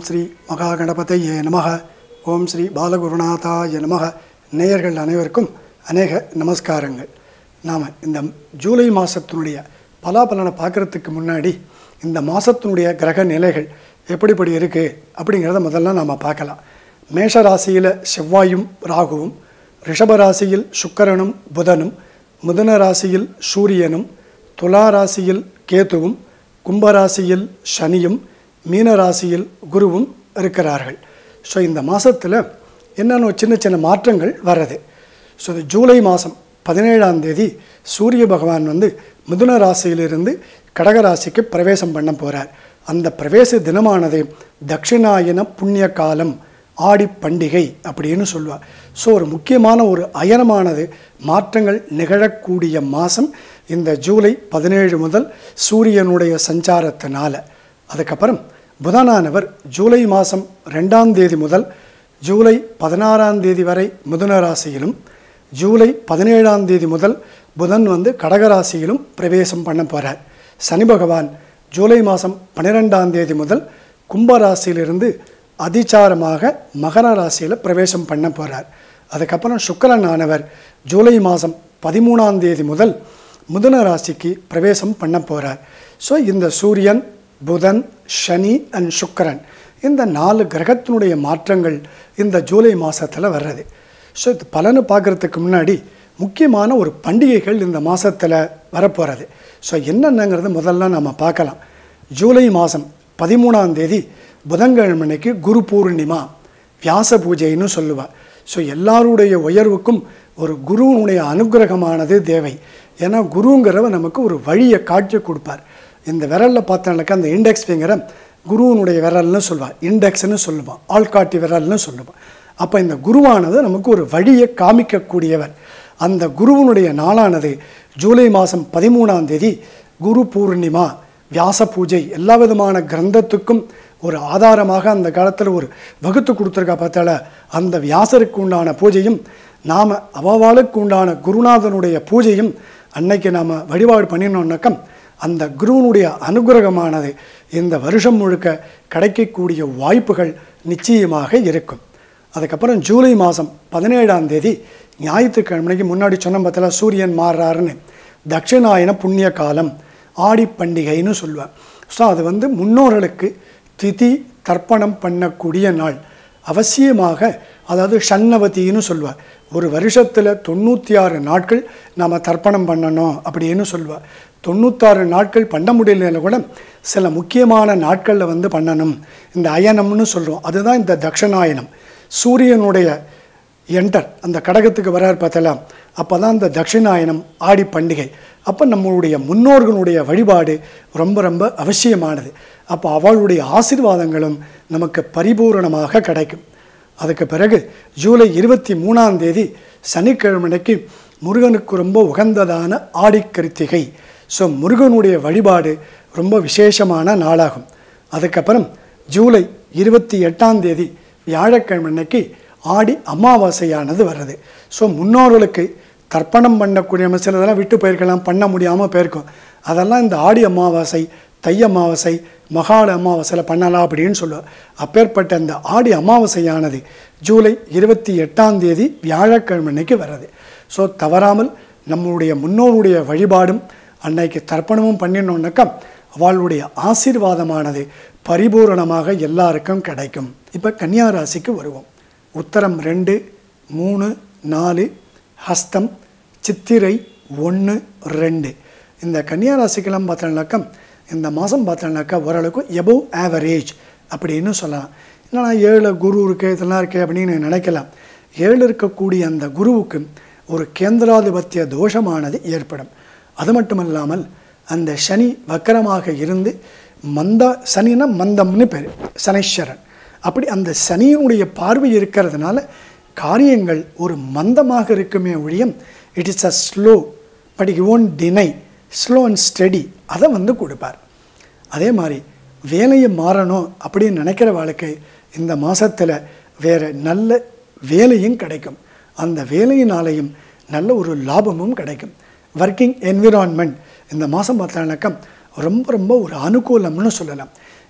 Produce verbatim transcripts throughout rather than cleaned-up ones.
ஸ்ரீ மகாகணபதையே நமஹ. ஓம் ஸ்ரீ பாலகுருநாதாய நமஹ. நேயர்கள் அனைவருக்கும் அநேக நமஸ்காரங்கள். நாம் இந்த ஜூலை மாதத்தினுடைய பலாபலனை பார்க்குறதுக்கு முன்னாடி இந்த மாதத்தினுடைய கிரக நிலைகள் எப்படிப்படி இருக்குது அப்படிங்கிறத முதல்ல நாம் பார்க்கலாம். மேஷ ராசியில் செவ்வாயும் ராகுவும், ரிஷபராசியில் சுக்கிரனும் புதனும், மிதுன ராசியில் சூரியனும், துலா ராசியில் கேதுவும், கும்பராசியில் சனியும், மீன ராசியில் குருவும் இருக்கிறார்கள். ஸோ இந்த மாதத்தில் என்னென்ன சின்ன சின்ன மாற்றங்கள் வர்றது. ஸோ ஜூலை மாதம் பதினேழாம் தேதி சூரிய பகவான் வந்து மிதுன ராசியிலிருந்து கடகராசிக்கு பிரவேசம் பண்ண போகிறார். அந்த பிரவேச தினமானது தட்சிணாயன புண்ணிய காலம், ஆடி பண்டிகை அப்படின்னு சொல்லுவார். ஸோ ஒரு முக்கியமான ஒரு அயனமானது மாற்றங்கள் நிகழக்கூடிய மாதம் இந்த ஜூலை பதினேழு முதல் சூரியனுடைய சஞ்சாரத்தினால. அதுக்கப்புறம் புதனானவர் ஜூலை மாதம் ரெண்டாம் தேதி முதல் ஜூலை பதினாறாம் தேதி வரை மிதுன ராசியிலும், ஜூலை பதினேழாம் தேதி முதல் புதன் வந்து கடகராசியிலும் பிரவேசம் பண்ண போகிறார். சனி பகவான் ஜூலை மாதம் பன்னிரெண்டாம் தேதி முதல் கும்பராசியிலிருந்து அதிச்சாரமாக மகர ராசியில் பிரவேசம் பண்ண போகிறார். அதுக்கப்புறம் சுக்கிரன் ஆனவர் ஜூலை மாதம் பதிமூணாம் தேதி முதல் மிதுன ராசிக்கு பிரவேசம் பண்ண போகிறார். ஸோ இந்த சூரியன், புதன், சனி அண்ட் சுக்கிரன் இந்த நாலு கிரகத்தினுடைய மாற்றங்கள் இந்த ஜூலை மாதத்தில் வர்றது. ஸோ இது பலனை பார்க்குறதுக்கு முன்னாடி முக்கியமான ஒரு பண்டிகைகள் இந்த மாதத்தில் வரப்போகிறது. ஸோ என்னென்னங்கிறது முதல்ல நம்ம பார்க்கலாம். ஜூலை மாதம் பதிமூணாம் தேதி புதன்கிழமைக்கு குரு பூர்ணிமா, வியாச பூஜைன்னு சொல்லுவாள். ஸோ எல்லாருடைய உயர்வுக்கும் ஒரு குருவனுடைய அனுகிரகமானது தேவை. ஏன்னா குருங்கிறவ நமக்கு ஒரு வழியை காட்சி கொடுப்பார். இந்த விரலில் பார்த்தோம்னாக்கா அந்த இண்டெக்ஸ் ஃபிங்கரை குருவனுடைய விரல்னு சொல்லுவாள், இண்டெக்ஸ்ன்னு சொல்லுவாள், ஆள்காட்டி விரல்னு சொல்லுவாள். அப்போ இந்த குருவானது நமக்கு ஒரு வழியை காமிக்கக்கூடியவர். அந்த குருவனுடைய நாளானது ஜூலை மாதம் பதிமூணாம் தேதி குரு பூர்ணிமா, வியாச பூஜை. எல்லா விதமான கிரந்தத்துக்கும் ஒரு ஆதாரமாக அந்த காலத்தில் ஒரு வகுத்து கொடுத்துருக்கா பார்த்தால, அந்த வியாசருக்கு உண்டான பூஜையும் நாம் அவாவாளுக்கு உண்டான குருநாதனுடைய பூஜையும் அன்னைக்கு நாம் வழிபாடு பண்ணினோம்னாக்கா அந்த குருவனுடைய அனுகிரகமானது இந்த வருஷம் முழுக்க கிடைக்கக்கூடிய வாய்ப்புகள் நிச்சயமாக இருக்கும். அதுக்கப்புறம் ஜூலை மாதம் பதினேழாம் தேதி ஞாயிற்றுக்கிழமைக்கு முன்னாடி சொன்ன பார்த்தல சூரியன் மாறுறாருன்னு தட்சிணாயன புண்ணிய காலம், ஆடி பண்டிகைன்னு சொல்லுவார். ஸோ அது வந்து முன்னோர்களுக்கு திதி தர்ப்பணம் பண்ணக்கூடிய நாள். அவசியமாக, அதாவது ஷண்ணவதின்னு சொல்லுவார். ஒரு வருஷத்தில் தொண்ணூற்றி ஆறு நாட்கள் நாம் தர்ப்பணம் பண்ணணும் அப்படின்னு சொல்லுவார். தொண்ணூத்தாறு நாட்கள் பண்ண முடியல கூட சில முக்கியமான நாட்களில் வந்து பண்ணணும். இந்த அயனம்னு சொல்கிறோம், அதுதான் இந்த தட்சிணாயனம். சூரியனுடைய என்டர் அந்த கடகத்துக்கு வரார் பார்த்தலாம், அப்போ தான் இந்த தட்சிணாயனம் ஆடி பண்டிகை. அப்போ நம்மளுடைய முன்னோர்களுடைய வழிபாடு ரொம்ப ரொம்ப அவசியமானது. அப்போ அவளுடைய ஆசீர்வாதங்களும் நமக்கு பரிபூரணமாக கிடைக்கும். அதுக்கு பிறகு ஜூலை இருபத்தி மூணாம் தேதி சனிக்கிழமைக்கு முருகனுக்கு ரொம்ப உகந்ததான ஆடி கிருத்திகை. ஸோ முருகனுடைய வழிபாடு ரொம்ப விசேஷமான நாளாகும். அதுக்கப்புறம் ஜூலை இருபத்தி எட்டாம் தேதி வியாழக்கிழமைக்கு ஆடி அமாவாசையானது வர்றது. ஸோ முன்னோர்களுக்கு தர்ப்பணம் பண்ணக்கூடிய சிலதெல்லாம் விட்டு போயிருக்கலாம், பண்ண முடியாமல் போயிருக்கும். அதெல்லாம் இந்த ஆடி அமாவாசை, தை அமாவாசை, மகாள அமாவாசையில் பண்ணலாம் அப்படின்னு சொல்லுவாள். அப்பேற்பட்ட அந்த ஆடி அமாவாசையானது ஜூலை இருபத்தி எட்டாம் தேதி வியாழக்கிழமைக்கு வர்றது. ஸோ தவறாமல் நம்மளுடைய முன்னோருடைய வழிபாடும் அன்னைக்கு தர்ப்பணமும் பண்ணினோன்னாக்கா அவளுடைய ஆசீர்வாதமானது பரிபூரணமாக எல்லாருக்கும் கிடைக்கும். இப்போ கன்னியா ராசிக்கு வருவோம். உத்தரம் ரெண்டு, மூணு, நாலு, ஹஸ்தம், சித்திரை ஒன்று, ரெண்டு இந்த கன்னியா ராசிக்கெல்லாம் பார்த்தோம்னாக்கா இந்த மாதம் பார்த்தோம்னாக்கா ஓரளவுக்கு எபோவ் ஆவரேஜ் அப்படின்னு சொல்லலாம். என்னன்னா ஏழு குரு இருக்குது, இதெல்லாம் இருக்குது அப்படின்னு நினைக்கலாம். ஏழு இருக்கக்கூடிய அந்த குருவுக்கு ஒரு கேந்திராதிபத்திய தோஷமானது ஏற்படும். அது மட்டும் இல்லாமல் அந்த சனி வக்கரமாக இருந்து மந்த சனினா மந்தம்னு பேர், சனீஸ்வரன். அப்படி அந்த சனியினுடைய பார்வை இருக்கிறதுனால காரியங்கள் ஒரு மந்தமாக இருக்குமே ஒழியம் it is a slow but you won't deny, slow and steady அதை வந்து கொடுப்பார். அதே மாதிரி வேலையை மாறணும் அப்படின்னு நினைக்கிற வாழ்க்கை இந்த மாதத்தில் வேறு நல்ல வேலையும் கிடைக்கும். அந்த வேலையினாலேயும் நல்ல ஒரு லாபமும் கிடைக்கும். ஒர்க்கிங் என்விரான்மெண்ட் இந்த மாதம் பார்த்தானாக்கா ரொம்ப ரொம்ப ஒரு அனுகூலம்னு சொல்லலாம்.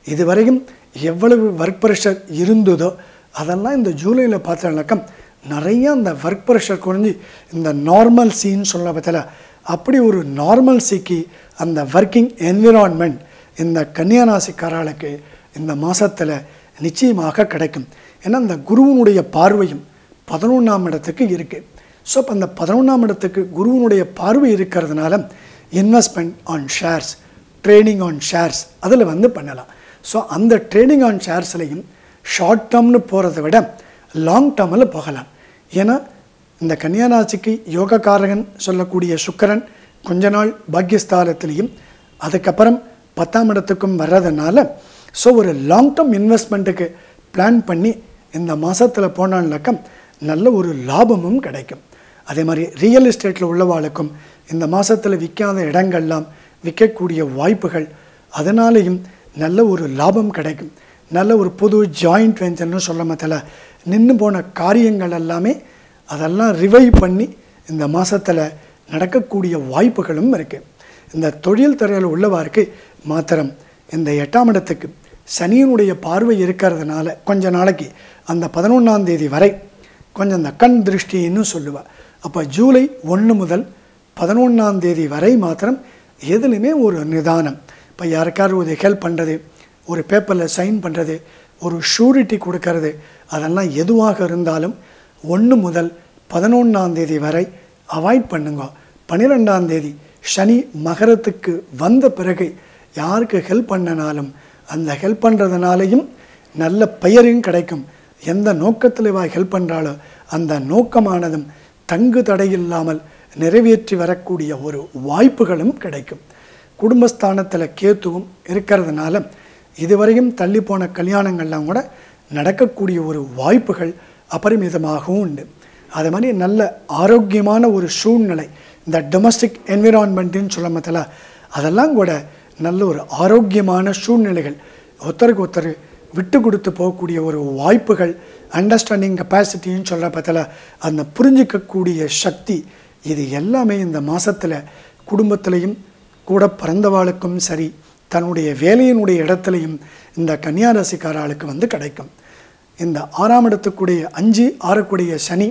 இதுவரையும் எவ்வளவு ஒர்க் ப்ரெஷர் இருந்ததோ அதெல்லாம் இந்த ஜூலையில் பார்த்தோம்னாக்கா நிறைய அந்த ஒர்க் ப்ரெஷர் குறைஞ்சி இந்த நார்மல் சீன்னு சொல்ல பார்த்தல அப்படி ஒரு நார்மல் சிக்கு அந்த ஒர்க்கிங் என்விரான்மெண்ட் இந்த கன்னியா ராசிக்காரர்களுக்கு இந்த மாதத்தில் நிச்சயமாக கிடைக்கும். ஏன்னா அந்த குருவினுடைய பார்வையும் பதினொன்றாம் இடத்துக்கு இருக்குது. ஸோ இப்போ அந்த பதினொன்றாம் இடத்துக்கு குருவினுடைய பார்வை இருக்கிறதுனால investment on shares, trading on shares அதில் வந்து பண்ணலாம். ஸோ அந்த ட்ரேடிங் ஆன் ஷேர்ஸ்லையும் ஷார்ட் டேர்ம்னு போகிறத விட லாங் டேர்மில் போகலாம். ஏன்னா இந்த கன்னியா ராசிக்கு யோகக்காரகன் சொல்லக்கூடிய சுக்கிரன் கொஞ்ச நாள் பாக்கியஸ்தானத்திலையும் அதுக்கப்புறம் பத்தாம் இடத்துக்கும் வர்றதுனால ஸோ ஒரு லாங் டேர்ம் இன்வெஸ்ட்மெண்ட்டுக்கு பிளான் பண்ணி இந்த மாதத்தில் போனால்னாக்கா நல்ல ஒரு லாபமும் கிடைக்கும். அதே மாதிரி ரியல் எஸ்டேட்டில் உள்ளவாளுக்கும் இந்த மாதத்தில் விற்காத இடங்கள்லாம் விற்கக்கூடிய வாய்ப்புகள், அதனாலேயும் நல்ல ஒரு லாபம் கிடைக்கும். நல்ல ஒரு புது ஜாயிண்ட் வெஞ்சர்னு சொல்ல மத்தில நின்று போன காரியங்கள் எல்லாமே அதெல்லாம் ரிவைவ் பண்ணி இந்த மாதத்தில் நடக்கக்கூடிய வாய்ப்புகளும் இருக்குது. இந்த தொழில் துறையில் உள்ளவாருக்கு மாத்திரம் இந்த எட்டாம் இடத்துக்கு சனியினுடைய பார்வை இருக்கிறதுனால கொஞ்ச நாளைக்கு அந்த பதினொன்றாம் தேதி வரை கொஞ்சம் இந்த கண் திருஷ்டின்னு சொல்லுவாள். அப்போ ஜூலை ஒன்று முதல் பதினொன்றாம் தேதி வரை மாத்திரம் எதுலையுமே ஒரு நிதானம். இப்போ யாருக்காரும் ஒரு ஹெல்ப் பண்ணுறது, ஒரு பேப்பரில் சைன் பண்ணுறது, ஒரு ஷூரிட்டி கொடுக்கறது, அதெல்லாம் எதுவாக இருந்தாலும் ஒன்று முதல் பதினொன்றாம் தேதி வரை அவாய்ட் பண்ணுங்க. பன்னிரெண்டாம் தேதி சனி மகரத்துக்கு வந்த பிறகு யாருக்கு ஹெல்ப் பண்ணனாலும் அந்த ஹெல்ப் பண்ணுறதுனாலையும் நல்ல பெயரும் கிடைக்கும். எந்த நோக்கத்தில் இவா ஹெல்ப் பண்ணுறாலோ அந்த நோக்கமானதும் தங்கு தடையில்லாமல் நிறைவேற்றி வரக்கூடிய ஒரு வாய்ப்புகளும் கிடைக்கும். குடும்பஸ்தானத்தில் கேத்துவும் இருக்கிறதுனால இதுவரையும் தள்ளி போன கல்யாணங்கள்லாம் கூட நடக்கக்கூடிய ஒரு வாய்ப்புகள் அபரிமிதமாகவும் உண்டு. அது மாதிரி நல்ல ஆரோக்கியமான ஒரு சூழ்நிலை இந்த டொமஸ்டிக் என்விரான்மெண்ட்டுன்னு சொல்ல மத்தில அதெல்லாம் கூட நல்ல ஒரு ஆரோக்கியமான சூழ்நிலைகள், ஒருத்தருக்கு ஒருத்தர் விட்டு கொடுத்து போகக்கூடிய ஒரு வாய்ப்புகள், அண்டர்ஸ்டாண்டிங் கெப்பாசிட்டின்னு சொல்கிற பற்றில அந்த புரிஞ்சிக்கக்கூடிய சக்தி, இது எல்லாமே இந்த மாதத்தில் குடும்பத்திலையும் கூட பிறந்தவாளுக்கும் சரி தன்னுடைய வேலையினுடைய இடத்துலையும் இந்த கன்னியா ராசிக்காரர்களுக்கு வந்து கிடைக்கும். இந்த ஆறாம் இடத்துக்குடைய அஞ்சு ஆறக்கூடிய சனி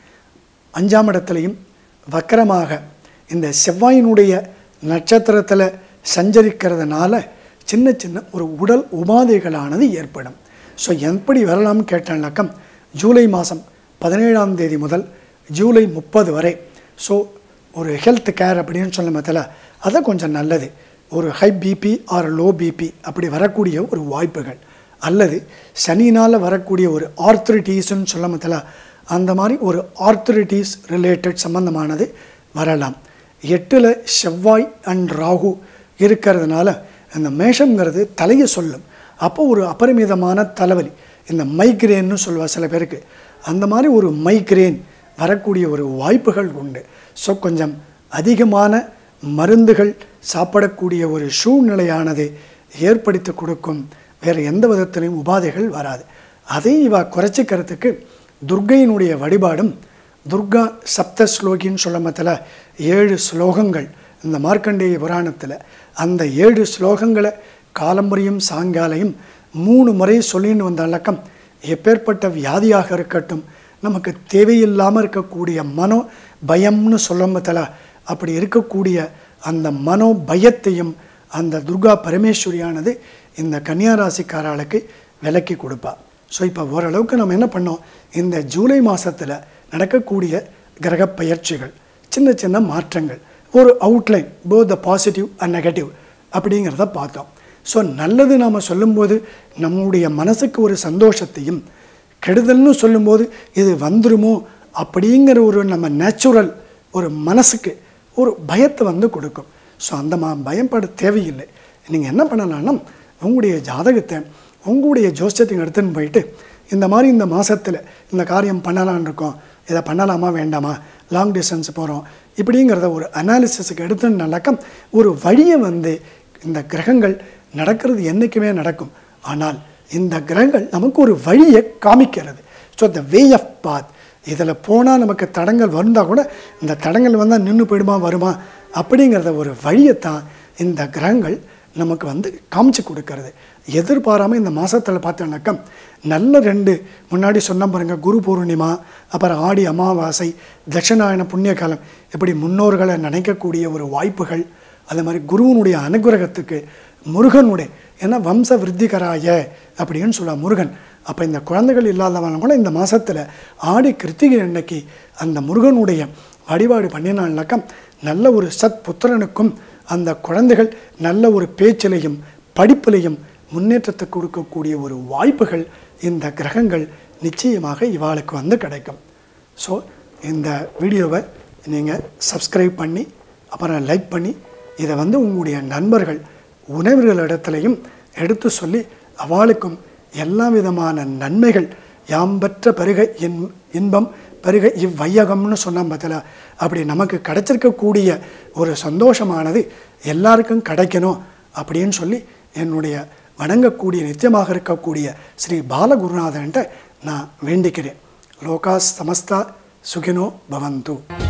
அஞ்சாம் இடத்துலையும் வக்கரமாக இந்த செவ்வாயினுடைய நட்சத்திரத்தில் சஞ்சரிக்கிறதுனால சின்ன சின்ன ஒரு உடல் உபாதைகளானது ஏற்படும். ஸோ எப்படி வரலாம்னு கேட்டாங்கனாக்கா ஜூலை மாதம் பதினேழாம் தேதி முதல் ஜூலை முப்பது வரை ஸோ ஒரு ஹெல்த் கேர் அப்படின்னு சொல்ல மத்தில அதை கொஞ்சம் நல்லது. ஒரு high BP or low BP அப்படி வரக்கூடிய ஒரு வாய்ப்புகள், அல்லது சனினால் வரக்கூடிய ஒரு ஆர்த்ரிட்டிஸ்ன்னு சொல்ல மத்தில அந்த மாதிரி ஒரு ஆர்த்ரிட்டிஸ் ரிலேட்டட் சம்பந்தமானது வரலாம். எட்டில் செவ்வாய் அண்ட் ராகு இருக்கிறதுனால இந்த மேஷங்கிறது தலையை சொல்லும். அப்போ ஒரு அபரிமிதமான தலைவலி, இந்த மைக்ரேன்னு சொல்லுவாள் சில பேருக்கு, அந்த மாதிரி ஒரு மைக்ரேன் வரக்கூடிய ஒரு வாய்ப்புகள் உண்டு. ஸோ கொஞ்சம் அதிகமான மருந்துகள் சாப்பிடக்கூடிய ஒரு சூழ்நிலையானது ஏற்படுத்தி கொடுக்கும். வேறு எந்த விதத்திலையும் உபாதைகள் வராது. அதை இவ குறைச்சிக்கிறதுக்கு துர்கையினுடைய வழிபாடும், துர்கா சப்த ஸ்லோகின்னு சொல்ல மத்தில ஏழு ஸ்லோகங்கள் இந்த மார்க்கண்டேய புராணத்தில் அந்த ஏழு ஸ்லோகங்களை காலம்புரியும் சாயங்காலையும் மூணு முறை சொல்லின்னு வந்த அலக்கம் எப்பேற்பட்ட வியாதியாக இருக்கட்டும், நமக்கு தேவையில்லாமல் இருக்கக்கூடிய மனோ பயம்னு சொல்லமத்தில் அப்படி இருக்கக்கூடிய அந்த மனோ பயத்தையும் அந்த துர்கா பரமேஸ்வரியானது இந்த கன்னியா ராசிக்காரர்களுக்கு விலக்கி கொடுப்பா. ஸோ இப்போ ஓரளவுக்கு நம்ம என்ன பண்ணோம், இந்த ஜூலை மாதத்தில் நடக்கக்கூடிய கிரக பயிற்சிகள், சின்ன சின்ன மாற்றங்கள், ஒரு outline both the positive and negative அப்படிங்கிறத பார்த்தோம். ஸோ நல்லது நாம் சொல்லும்போது நம்முடைய மனசுக்கு ஒரு சந்தோஷத்தையும், கெடுதல்னு சொல்லும்போது இது வந்துருமோ அப்படிங்கிற ஒரு நம்ம நேச்சுரல் ஒரு மனசுக்கு ஒரு பயத்தை வந்து கொடுக்கும். ஸோ அந்த மா பயப்பட தேவையில்லை. நீங்கள் என்ன பண்ணலான்னா உங்களுடைய ஜாதகத்தை உங்களுடைய ஜோசியத்துக்கு எடுத்துன்னு போயிட்டு இந்த மாதிரி இந்த மாதத்தில் இந்த காரியம் பண்ணலான் இருக்கோம், இதை பண்ணலாமா வேண்டாமா, லாங் டிஸ்டன்ஸ் போகிறோம் இப்படிங்கிறத ஒரு அனாலிசிஸுக்கு எடுத்துன்னாக்க ஒரு வழியை வந்து இந்த கிரகங்கள் நடக்கிறது என்றைக்குமே நடக்கும். ஆனால் இந்த கிரகங்கள் நமக்கு ஒரு வழியை காமிக்கிறது. ஸோ த வே ஆஃப் பாத், இதில் போனால் நமக்கு தடங்கள் வந்தால் கூட இந்த தடங்கள் வந்தால் நின்று போயிடுமா வருமா அப்படிங்கிறத ஒரு வழியைத்தான் இந்த கிரகங்கள் நமக்கு வந்து காமிச்சு கொடுக்கறது. எதிர்பாராமல் இந்த மாதத்தில் பார்த்தோன்னாக்கா நல்ல ரெண்டு முன்னாடி சொன்ன பாருங்க, குரு பூர்ணிமா, அப்புறம் ஆடி அமாவாசை, தட்சிணாயன புண்ணிய காலம், இப்படி முன்னோர்களை நினைக்கக்கூடிய ஒரு வாய்ப்புகள். அதே மாதிரி குருவனுடைய அனுகிரகத்துக்கு முருகனுடைய, ஏன்னா வம்ச விருத்திகராய அப்படின்னு சொல்லலாம் முருகன். அப்போ இந்த குழந்தைகள் இல்லாதவங்க கூட இந்த மாதத்தில் ஆடி கிருத்திகை அன்னைக்கு அந்த முருகனுடைய வழிபாடு பண்ணினால்னாக்கா நல்ல ஒரு சத் புத்திரனுக்கும் அந்த குழந்தைகள் நல்ல ஒரு பேச்சிலையும் படிப்பிலையும் முன்னேற்றத்தை கொடுக்கக்கூடிய ஒரு வாய்ப்புகள் இந்த கிரகங்கள் நிச்சயமாக இவாளுக்கு வந்து கிடைக்கும். ஸோ இந்த வீடியோவை நீங்கள் சப்ஸ்கிரைப் பண்ணி அப்புறம் லைக் பண்ணி இதை வந்து உங்களுடைய நண்பர்கள் உறவினர்களிடத்துலையும் எடுத்து சொல்லி அவளுக்கும் எல்லா விதமான நன்மைகள் யாம் பெற்ற பெருக இன் இன்பம் பெருக இவ்வையகம்னு சொன்னால் பார்த்தல, அப்படி நமக்கு கிடைச்சிருக்கக்கூடிய ஒரு சந்தோஷமானது எல்லாருக்கும் கிடைக்கணும் அப்படின்னு சொல்லி என்னுடைய வணங்கக்கூடிய நித்தியமாக இருக்கக்கூடிய ஸ்ரீ பாலகுருநாதன்ட்ட நான் வேண்டிக்கிறேன். லோகா சமஸ்தா சுகினோ பவந்து.